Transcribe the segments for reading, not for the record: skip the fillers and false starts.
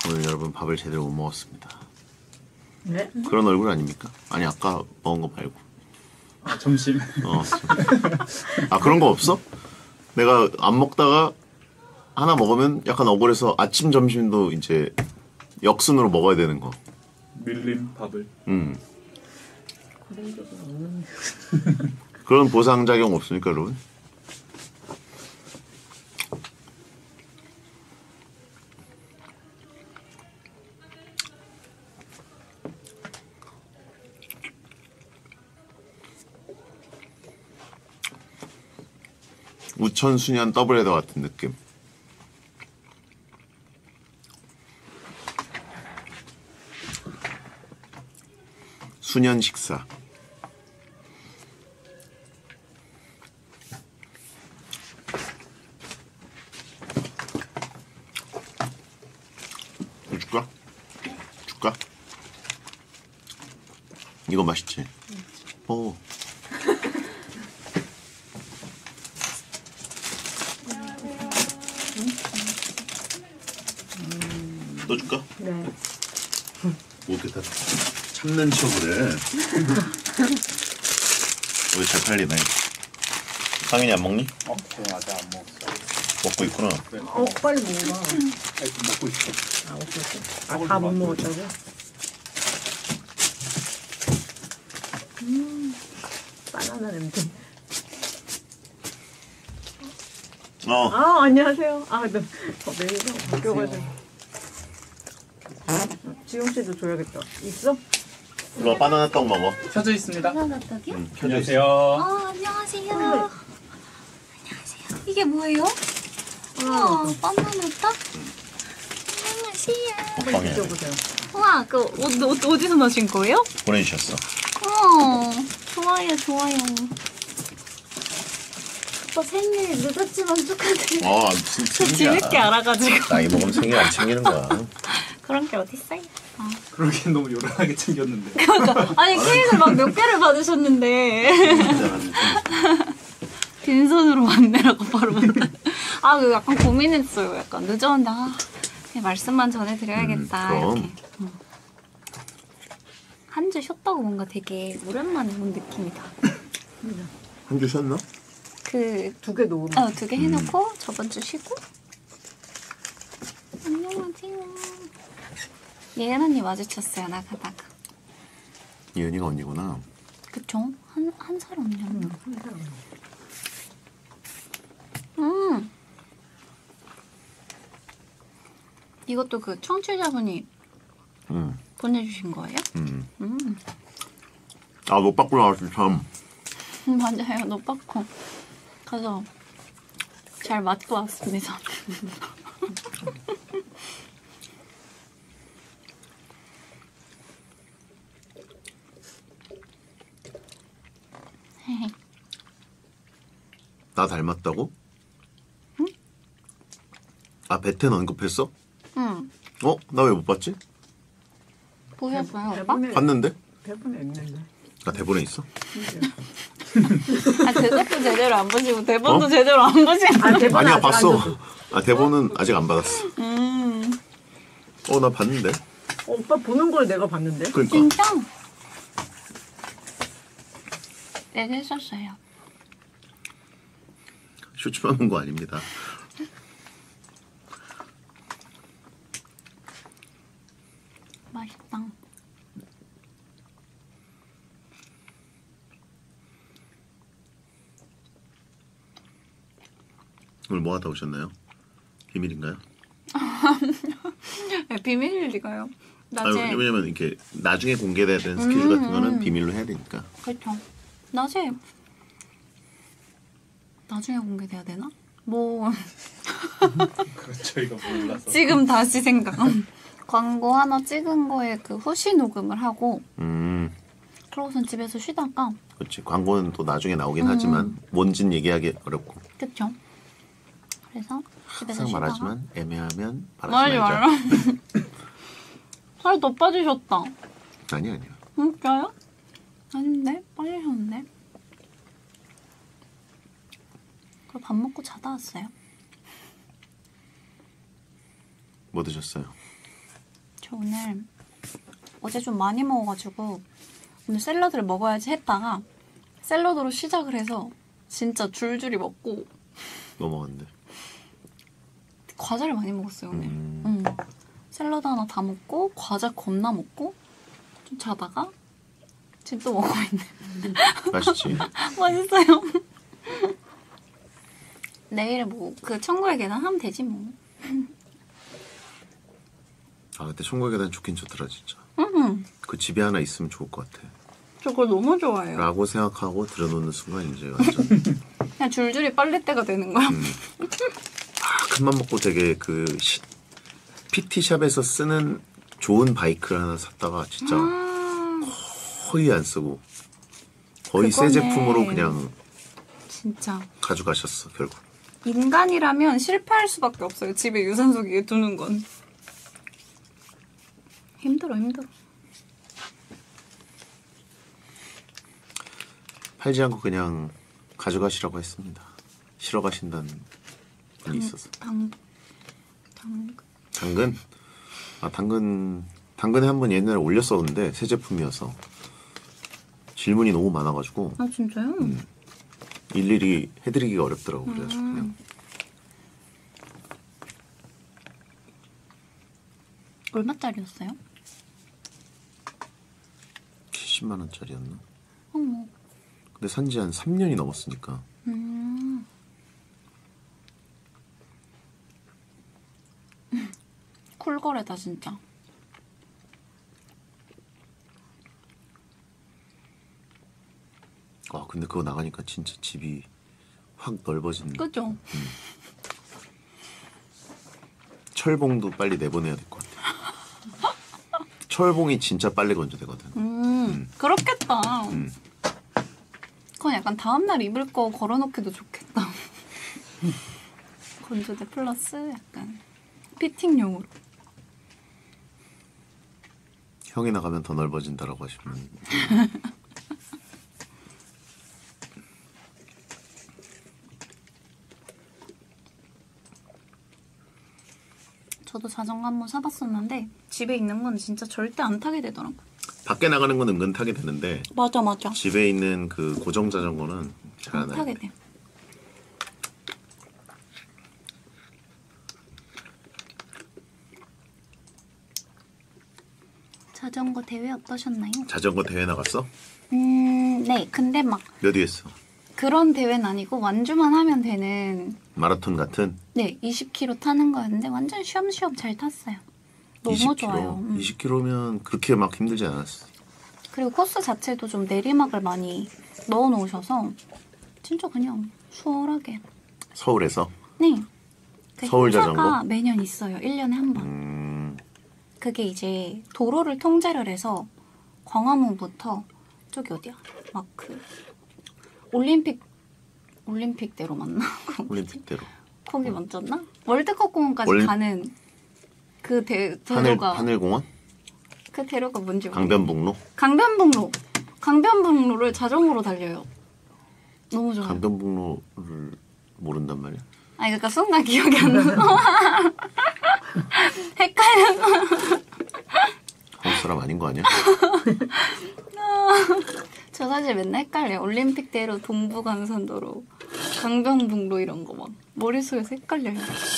오늘 여러분 밥을 제대로 못 먹었습니다. 네? 그런 얼굴 아닙니까? 아니 아까 먹은 거 말고. 아 점심. 아 그런 거 없어? 내가 안 먹다가 하나 먹으면 약간 억울해서 아침 점심도 이제 역순으로 먹어야 되는 거. 밀림 밥을. 그런 적은 없는데. 그런 보상작용 없습니까 여러분? 우천순연 더블헤더 같은 느낌. 수년 식사. 줄까? 줄까? 이거 맛있지? 오. 또 줄까? 네. 뭐 이렇게 다 참는 척을 해. 왜 잘 팔리네. 상인이 안 먹니? 저 아직 안 먹었어요. 먹고 있구나. 네. 빨리 먹어봐. 먹고 있어. 아, 오케이. 다 못 먹었다고? 바나나 냄새. 아, 안녕하세요. 아, 네. 메뉴가 바뀌어가지고. 지용 씨도 줘야겠다. 있어? 이거 바나나 떡 먹어. 켜져 있습니다. 바나나 떡이요? 켜져 있어. 안녕하세요. 안녕하세요. 안녕하세요. 이게 뭐예요? 우와, 바나나 떡? 안녕하세요. 빨리 드셔보세요. 우와, 그 어디서 나신 거예요? 보내주셨어. 우와, 좋아요, 좋아요. 오빠 생일 늦었지만 축하드려요. 무슨 저 생일이야. 뒤늦게 알아가지고. 나이 먹으면 생일 안 챙기는 거야. 그런 게 어딨어요? 그러기엔 너무 요란하게 챙겼는데. 아니, 케이크를 막 몇 개를 받으셨는데. 빈손으로 왔네라고 바로. 아, 그 약간 고민했어요. 약간 늦었는데, 그냥 말씀만 전해드려야겠다. 그럼. 이렇게. 한 주 쉬었다고 뭔가 되게 오랜만에 온 느낌이다. 한 주 쉬었나? 그, 2개 놓으면. 2개 해놓고 저번 주 쉬고. 안녕하세요. 예은 언니 마주쳤어요, 나가다가. 예은이가 언니구나. 그쵸? 한 살 언니. 이것도 그 청취자분이 보내주신 거예요? 아, 못 받고 나왔지, 참. 맞아요, 노빠코. 가서 잘 맞고 왔습니다. 나 닮았다고? 응? 아, 베텐 언급했어? 응. 나 왜 못 봤지? 보셨어요, 오빠? 봤는데? 대본에 있는데. 아, 대본에 있어? 아, 그것도 제대로 안 보시고 대본도 제대로 안 보시고. 아, 대본 아니야, 아직 안 봤어. 줬어. 아, 대본은 아직 안 받았어. 나 봤는데? 오빠 보는 걸 내가 봤는데. 그러니까. 진짜? 네, 했었어요. 쇼츠만 본 거 아닙니다. 맛있다. 오늘 뭐 하다 오셨나요? 비밀인가요? 네, 비밀일 리가요. 낮에. 왜냐면 이렇게 나중에 공개돼야 되는 스케줄 같은 거는 비밀로 해야 되니까. 그렇죠. 낮에 나중에 공개돼야 되나? 뭐 저희가 몰라서. 지금 다시 생각. 광고 하나 찍은 거에 그 후시 녹음을 하고 그러고선 집에서 쉬다가. 그렇지. 광고는 또 나중에 나오긴 하지만 뭔진 얘기하기 어렵고. 그렇죠. 그래서 집에서 항상 쉬다가. 말하지만 애매하면 말하지 말하지 말라. 말자. 살 더 빠지셨다. 아니야. 진짜요? 아닌데? 빠지셨는데? 그럼 밥 먹고 자다 왔어요. 뭐 드셨어요? 저 오늘 어제 좀 많이 먹어가지고 오늘 샐러드를 먹어야지 했다가 샐러드로 시작을 해서 진짜 줄줄이 먹고 뭐 먹었는데? 과자를 많이 먹었어요 오늘. 샐러드 하나 다 먹고 과자 겁나 먹고 좀 자다가 지금 또 먹고 있네. 맛있지? 맛있어요. 내일 뭐 그 천국의 계단 하면 되지 뭐. 아 근데 천국의 계단 좋긴 좋더라 진짜. 응. 그 집에 하나 있으면 좋을 것 같아. 저 그걸 너무 좋아해요. 라고 생각하고 들여놓는 순간 이제 완전 그냥 줄줄이 빨래때가 되는 거야. 큰맘 먹고 되게 그 PT샵에서 쓰는 좋은 바이크를 하나 샀다가 진짜 거의 안 쓰고 거의 새 그거네. 제품으로 그냥 진짜. 가져가셨어 결국. 인간이라면 실패할 수밖에 없어요. 집에 유산소기에 두는 건. 힘들어. 팔지 않고 그냥 가져가시라고 했습니다. 실어 가신다는 분이 있어서. 당근? 아 당근에 한번 옛날에 올렸었는데 새 제품이어서 질문이 너무 많아가지고 아 진짜요? 일일이 해드리기가 어렵더라고. 그래서 그냥 얼마짜리였어요? 70만 원짜리였나? 어머. 근데 산지 한 3년이 넘었으니까. 쿨거래다 진짜. 아 근데 그거 나가니까 진짜 집이 확 넓어지는. 그죠? 철봉도 빨리 내보내야 될 것 같아. 철봉이 진짜 빨리 건조되거든. 그렇겠다. 그건 약간 다음날 입을 거 걸어놓기도 좋겠다. 건조대 플러스 약간 피팅용으로. 형이 나가면 더 넓어진다라고 하시면. 저도 자전거 한번 사봤었는데 집에 있는 건 진짜 절대 안 타게 되더라고. 밖에 나가는 건 은근 타게 되는데 맞아. 집에 있는 그 고정 자전거는 잘 안 안 타게 해. 돼. 자전거 대회 어떠셨나요? 자전거 대회 나갔어? 네. 근데 막 몇 위 했어? 그런 대회는 아니고 완주만 하면 되는 마라톤 같은? 20km 타는 거였는데 완전 쉬엄쉬엄 잘 탔어요. 너무 20km. 좋아요. 20km면 그렇게 막 힘들지 않았어. 그리고 코스 자체도 좀 내리막을 많이 넣어 놓으셔서 진짜 그냥 수월하게. 서울에서? 네. 그 서울 행사가 자전거? 매년 있어요. 1년에 한 번. 그게 이제 도로를 통제를 해서 광화문부터 저기 어디야? 막 그 올림픽대로 맞나? 올림픽대로. 거기 맞췄나? 월드컵 공원까지 가는 그 대로가 하늘공원? 그 대로가 뭔지 모르겠어요. 강변북로? 강변북로를 자전거로 달려요. 너무 좋아요. 강변북로를 모른단 말이야. 아니 그러니까 순간 기억이 안 나. 헷갈려. 한국 사람 아닌 거 아니야? 저 사실 맨날 헷갈려요. 올림픽대로, 동부간선도로, 강변북로 이런 거 막 머릿속에서 헷갈려요.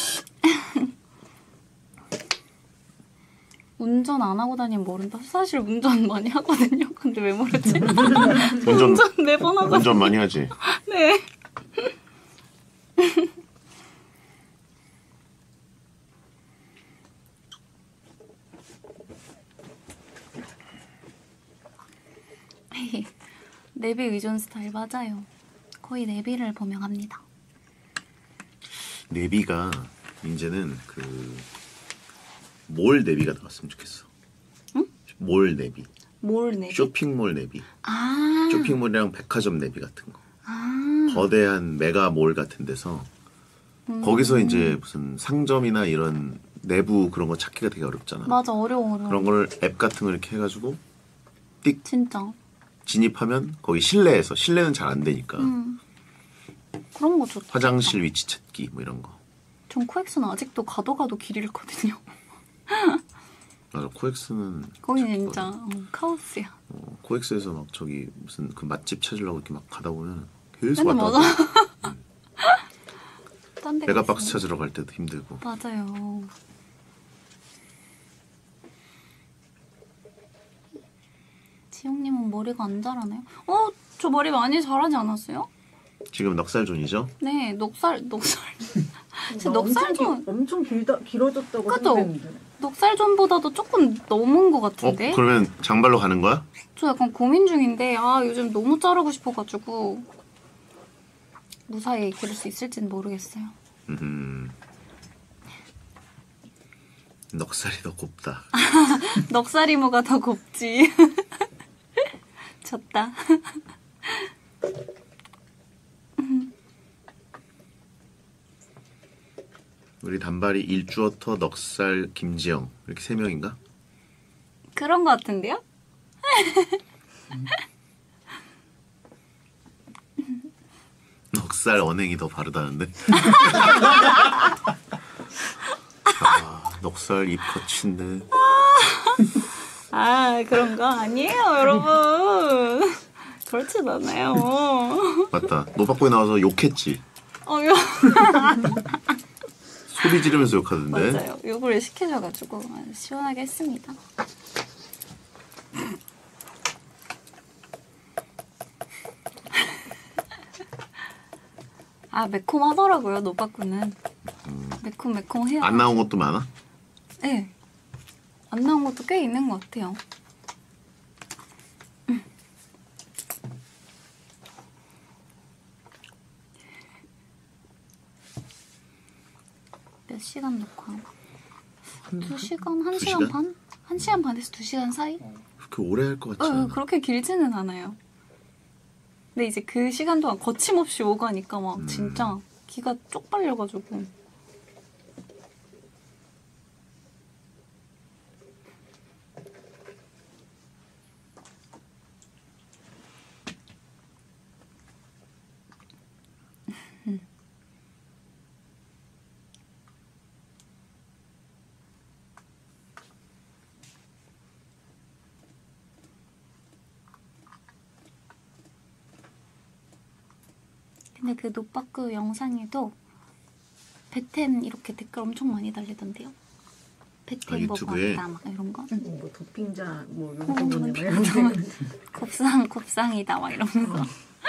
운전 안 하고 다니면 모른다. 사실 운전 많이 하거든요. 근데 왜 모르지? 운전 매번 하거든요. 운전 많이 하지? 네. 내비 의존 스타일 맞아요. 거의 내비를 범용합니다. 내비가 이제는 몰 내비가 나왔으면 좋겠어. 응? 몰 내비. 뭘 내비? 쇼핑몰 내비. 아. 쇼핑몰이랑 백화점 내비 같은 거. 아. 거대한 메가몰 같은 데서 거기서 이제 무슨 상점이나 이런 내부 그런 거 찾기가 되게 어렵잖아. 맞아, 어려워. 그런 걸 앱 같은 걸 이렇게 해가지고 띡 진짜. 진입하면 거기 실내는 잘 안 되니까 그런 거 좋다. 화장실 위치 찾기 뭐 이런 거. 전 코엑스는 아직도 가도 길 잃거든요. 맞아, 코엑스는 거기는 진짜 카오스야. 코엑스에서 막 저기 무슨 그 맛집 찾으려고 이렇게 막 가다 보면 계속 근데 왔다 맞아. 갔다. 딴 데 메가박스 갔어요. 찾으러 갈 때도 힘들고. 맞아요. 지용님은 머리가 안 자라나요? 저 머리 많이 자라지 않았어요? 지금 넉살존이죠? 네, 녹살. 나 넉살존. 엄청 길어졌다고 그죠? 생각했는데. 녹살존보다도 조금 넘은 것 같은데? 그러면 장발로 가는 거야? 저 약간 고민 중인데, 요즘 너무 자르고 싶어가지고, 무사히 기를 수 있을지는 모르겠어요. 넉살이 더 곱다. 넉살이모가 더 곱지. 졌다. 우리 단발이 일주어터, 넉살, 김지영 이렇게 3명인가? 그런 것 같은데요? 넉살 언행이 더 바르다는데? 넉살 입 거친데. 그런 거 아니에요, 여러분. 그렇진 않아요. 맞다. 노박고에 나와서 욕했지. 소리 지르면서 욕하던데. 맞아요. 욕을 시켜줘가지고 시원하게 했습니다. 매콤하더라고요, 노빠꾸는. 매콤해요. 안 나온 것도 많아? 네. 안 나온 것도 꽤 있는 것 같아요. 몇 시간 녹화? 2시간? 1시간 시간? 반? 1시간 반에서 2시간 사이? 그렇게 오래 할 것 같지 않아. 그렇게 길지는 않아요. 근데 이제 그 시간 동안 거침없이 오가니까 막 진짜 기가 쪽 빨려가지고. 근데 그 노빠꾸 영상에도 베텐 이렇게 댓글 엄청 많이 달리던데요. 베텐 유튜브에? 먹었다 막 이런 거. 뭐 도핑자 뭐 이런 거 보내 막 이런 곱상이다 막 이러면서.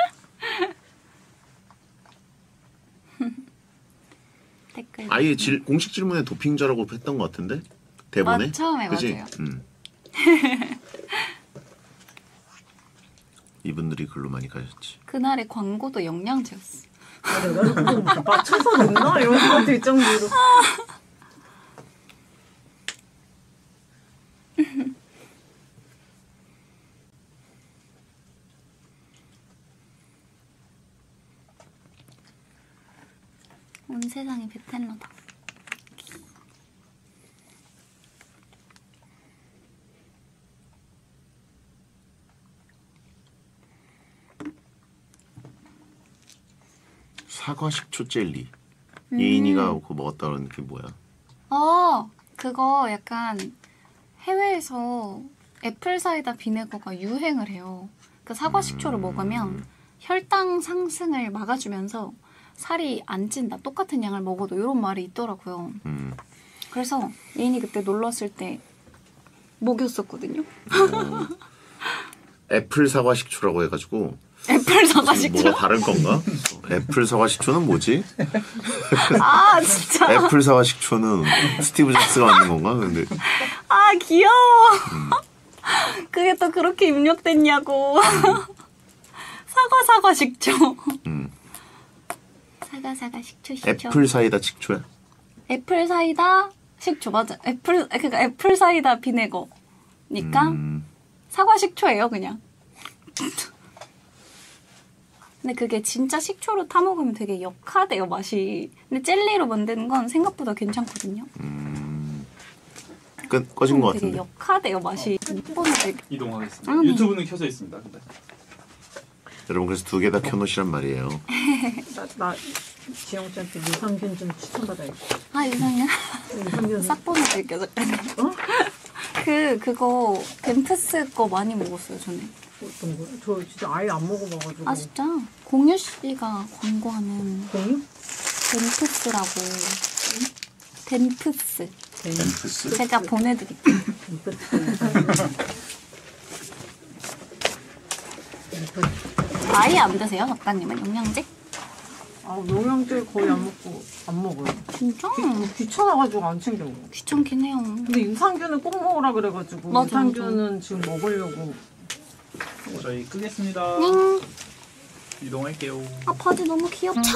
댓글. 아예 공식 질문에 도핑자라고 했던 것 같은데? 대본에? 처음에 그치? 맞아요. 이분들이 글로 많이 가셨지. 그날의 광고도 영양제였어. 내가 뭐 맞춰서 넣나? 이런 생각 들 정도로. 온 세상이 베텐러다. 사과 식초 젤리. 예인이가 그거 먹었다 그러는 게 뭐야? 그거 약간 해외에서 애플 사이다 비네거가 유행을 해요. 그 사과 식초를 먹으면 혈당 상승을 막아주면서 살이 안 찐다. 똑같은 양을 먹어도 이런 말이 있더라고요. 그래서 예인이 그때 놀러 왔을 때 먹였었거든요. 애플 사과 식초라고 해가지고 애플 사과 식초? 뭐가 다른 건가? 애플 사과 식초는 뭐지? 진짜. 애플 사과 식초는 스티브 잡스가 만든 건가? 근데 귀여워. 그게 또 그렇게 입력됐냐고. 사과 식초. 사과 식초. 애플 사이다 식초야? 애플 사이다 식초 맞아. 그러니까 애플 사이다 비네거니까 사과 식초예요, 그냥. 근데 그게 진짜 식초로 타 먹으면 되게 역하대요, 맛이. 근데 젤리로 만드는 건 생각보다 괜찮거든요. 꺼진 것 되게 같은데. 역하대요, 맛이. 이동하겠습니다. 유튜브는 켜져 있습니다. 근데. 여러분 그래서 2개 다 켜놓으시란 말이에요. 나 지영 씨한테 유산균 좀 추천받아야겠다. 아, 유산균? 유산균 싹 보내드릴게요, 작가님. 어? 그거, 덴프스 거 많이 먹었어요, 전에. 어떤 거요? 저 진짜 아예 안 먹어봐가지고. 아, 진짜? 공유 씨가 광고하는 공유? 덴프스라고. 덴프스. 엠프스? 제가 보내드릴게요. 아예 안 드세요, 작가님은? 영양제? 아, 영양제 거의 안 먹어요. 진짜? 귀찮아가지고 안 챙겨 먹어. 귀찮긴 해요. 근데 유산균은 꼭 먹으라 그래가지고 맞아, 유산균은 지금 먹으려고. 저희 끄겠습니다. 응. 이동할게요. 아, 바지 너무 귀엽다.